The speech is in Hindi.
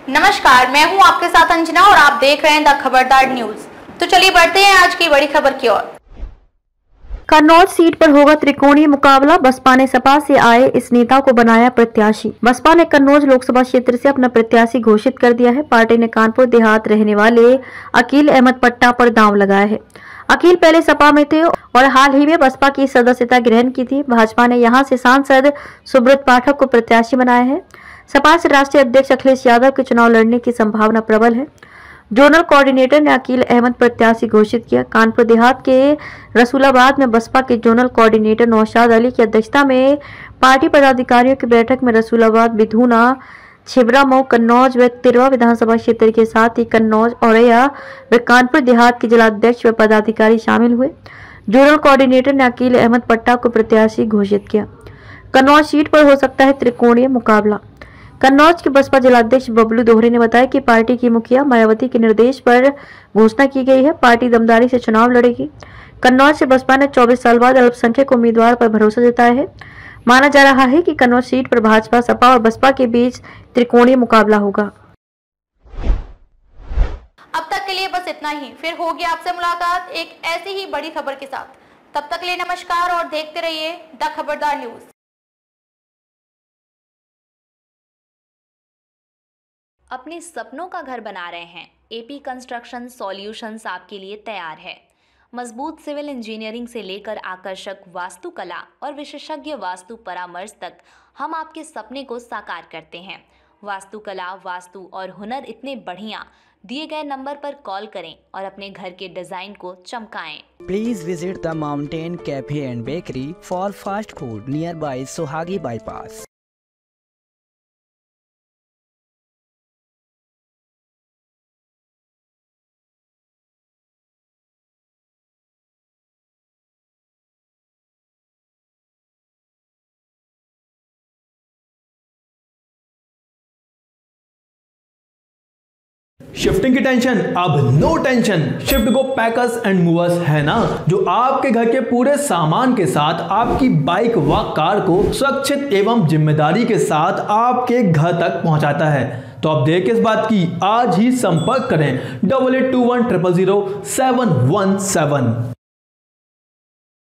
नमस्कार, मैं हूं आपके साथ अंजना और आप देख रहे हैं द खबरदार न्यूज। तो चलिए बढ़ते हैं आज की बड़ी खबर की ओर। कन्नौज सीट पर होगा त्रिकोणीय मुकाबला, बसपा ने सपा से आए इस नेता को बनाया प्रत्याशी। बसपा ने कन्नौज लोकसभा क्षेत्र से अपना प्रत्याशी घोषित कर दिया है। पार्टी ने कानपुर देहात रहने वाले अकील अहमद पट्टा पर दांव लगाया है। अकील पहले सपा में थे और हाल ही में बसपा की सदस्यता ग्रहण की थी। भाजपा ने यहां से सांसद सुब्रत पाठक को प्रत्याशी बनाया है। सपा से राष्ट्रीय अध्यक्ष अखिलेश यादव के चुनाव लड़ने की संभावना प्रबल है। जोनल कोऑर्डिनेटर ने अकील अहमद प्रत्याशी घोषित किया। कानपुर देहात के रसूलाबाद में बसपा के जोनल कोऑर्डिनेटर नौशाद अली की अध्यक्षता में पार्टी पदाधिकारियों की बैठक में रसूलाबाद, बिधूना, छिबरामऊ, कन्नौज व तिरवा विधानसभा क्षेत्र के साथ ही कन्नौज, औरैया व कानपुर देहात के जिलाध्यक्ष व पदाधिकारी शामिल हुए। जोनल कोऑर्डिनेटर ने अकील अहमद पट्टा को प्रत्याशी घोषित किया। कन्नौज सीट पर हो सकता है त्रिकोणीय मुकाबला। कन्नौज के बसपा जिलाध्यक्ष बबलू दोहरे ने बताया कि पार्टी की मुखिया मायावती के निर्देश पर घोषणा की गई है। पार्टी दमदारी से चुनाव लड़ेगी। कन्नौज से बसपा ने 24 साल बाद अल्पसंख्यक उम्मीदवार पर भरोसा जताया है। माना जा रहा है कि कन्नौज सीट पर भाजपा, सपा और बसपा के बीच त्रिकोणीय मुकाबला होगा। अब तक के लिए बस इतना ही। फिर होगी आपसे मुलाकात एक ऐसी ही बड़ी खबर के साथ। तब तक के लिए नमस्कार और देखते रहिए द खबरदार न्यूज। अपने सपनों का घर बना रहे हैं? एपी कंस्ट्रक्शन सॉल्यूशंस आपके लिए तैयार है। मजबूत सिविल इंजीनियरिंग से लेकर आकर्षक वास्तुकला और विशेषज्ञ वास्तु परामर्श तक हम आपके सपने को साकार करते हैं। वास्तुकला, वास्तु और हुनर इतने बढ़िया, दिए गए नंबर पर कॉल करें और अपने घर के डिजाइन को चमकाएं। Please visit the mountain cafe and bakery for fast food near by Sohagi bypass. Shifting की टेंशन अब no tension. Shift go packers and movers है ना, जो आपके घर के पूरे सामान के साथ आपकी बाइक व कार को सुरक्षित एवं जिम्मेदारी के साथ आपके घर तक पहुंचाता है। तो अब देर किस बात की, आज ही संपर्क करें 8821 000 717।